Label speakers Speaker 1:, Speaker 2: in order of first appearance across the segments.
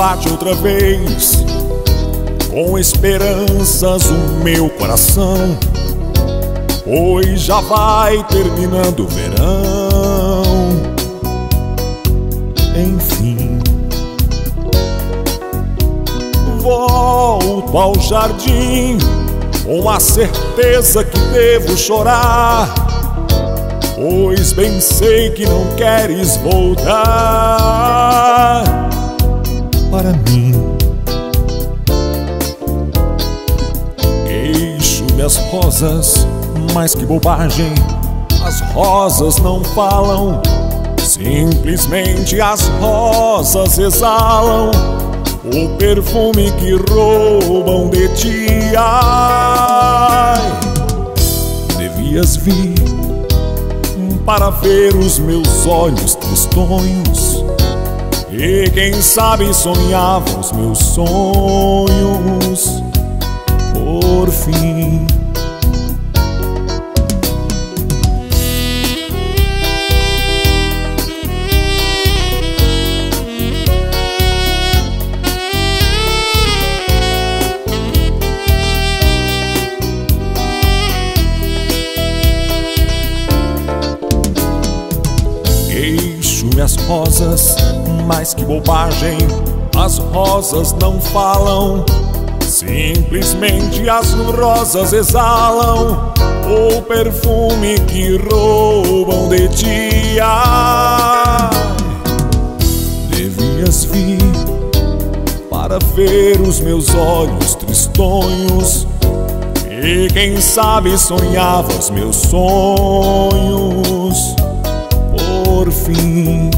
Speaker 1: bate outra vez, com esperanças o meu coração, pois já vai terminando o verão. Enfim, volto ao jardim com a certeza que devo chorar, pois bem sei que não queres voltar para mim. Queixo-me as rosas, mas que bobagem, as rosas não falam, simplesmente as rosas exalam o perfume que roubam de ti. Ai, devias vir para ver os meus olhos tristonhos, e quem sabe sonhava os meus sonhos por fim. Queixo-me as rosas, mas que bobagem, as rosas não falam, simplesmente as rosas exalam o perfume que roubam de ti. Ai, devias vir para ver os meus olhos tristonhos, e quem sabe sonhava os meus sonhos por fim.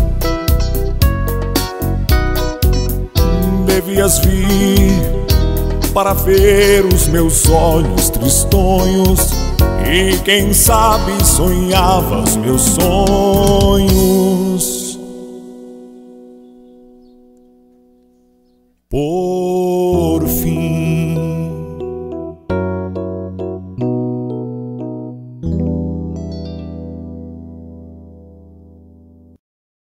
Speaker 1: Devias vir para ver os meus olhos tristonhos, e quem sabe sonhava os meus sonhos por